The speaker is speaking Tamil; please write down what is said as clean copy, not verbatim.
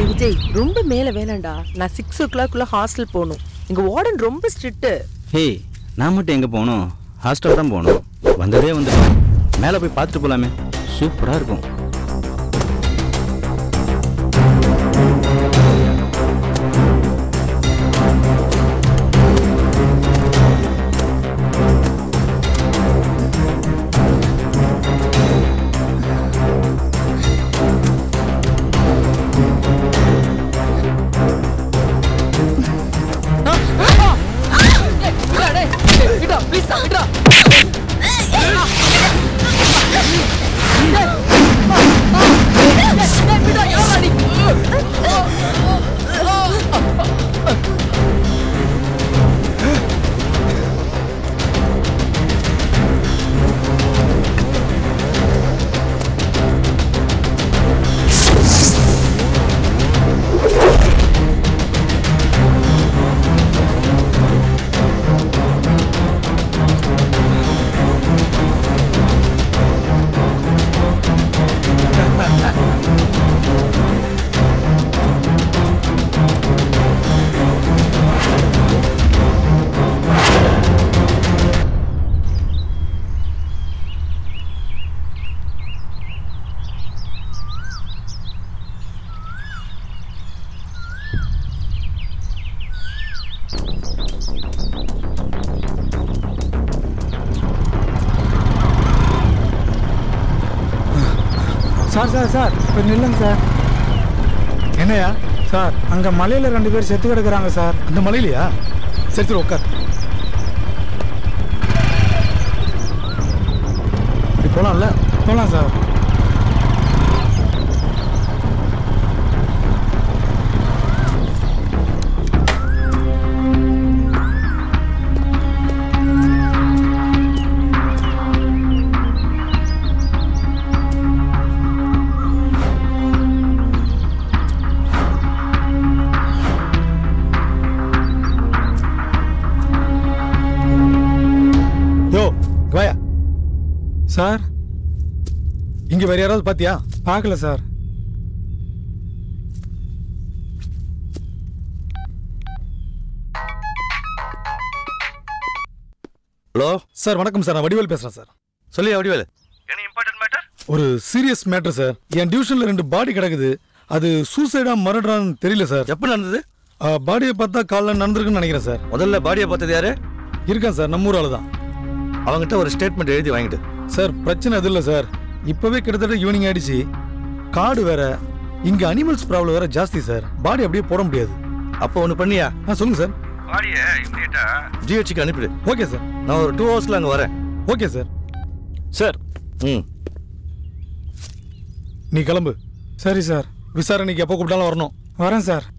விஜய் ரொம்ப மேல வேணாண்டா. நான் 6 o'clock ஹாஸ்டல் போகணும். இங்க வார்டன் ரொம்ப ஸ்ட்ரிக்ட். ஹே, நான் மட்டும் எங்க போகணும்? ஹாஸ்டல் தான் போகணும். வந்ததே வந்துடுவேன். மேலே போய் பார்த்துட்டு போலாமே, சூப்பரா இருக்கும். சார் இப்போ நில்லுங்க சார். என்னையா சார் அங்கே மலையில் 2 பேர் செத்து கிடக்குறாங்க சார். அந்த மலையிலையா? சரி சரி உட்கார். இப்படி போகலாம்ல? போகலாம் சார். சார் இங்க வேற யாராவது பாத்தியா? பார்க்கல சார். ஹலோ சார், வணக்கம் சார். நான் வடிவேல் பேசுறேன் சார். சொல்லியா வடிவேல்? ஒரு சீரியஸ் மேட்டர் சார். என் டிவிஷன்ல 2 பாடி கிடக்குது. அது சூசைடா மர்டரான்னு தெரியல சார். எப்ப நடந்தது? பாடியை பார்த்தா காலைல நடந்திருக்குன்னு நினைக்கிறேன் சார். முதல்ல பாடியை பார்த்தது யாரு? இருக்கேன் சார், நம்ம ஊர் ஆளு தான். அவங்ககிட்ட ஒரு ஸ்டேட்மெண்ட் எழுதி வாங்கிட்டு. சார் பிரச்சனை அது இல்லை சார். இப்பவே கிட்டத்தட்ட ஈவினிங் ஆயிடுச்சு. காடு வேற, இங்க அனிமல்ஸ் ப்ராப்ளம் வேற ஜாஸ்தி சார். பாடி அப்படியே போட முடியாது. அப்போ ஒன்று பண்ணியா? சொல்லுங்க சார். பாடியை இமிடியேட்டா ஜிஹெச்சுக்கு அனுப்பிடு. Okay sir. நான் ஒரு 2 hours அங்கே வரேன். Okay sir. சார் நீ கிளம்பு. சரி சார். விசாரணைக்கு எப்போ கூப்பிட்டாலும் வரணும். வரேன் சார்.